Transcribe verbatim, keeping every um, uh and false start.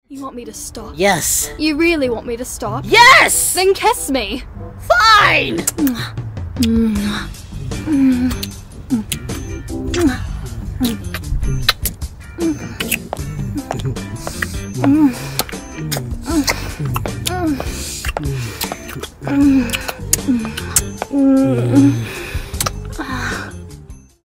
You want me to stop? Yes. You really want me to stop? Yes! Then kiss me. Fine!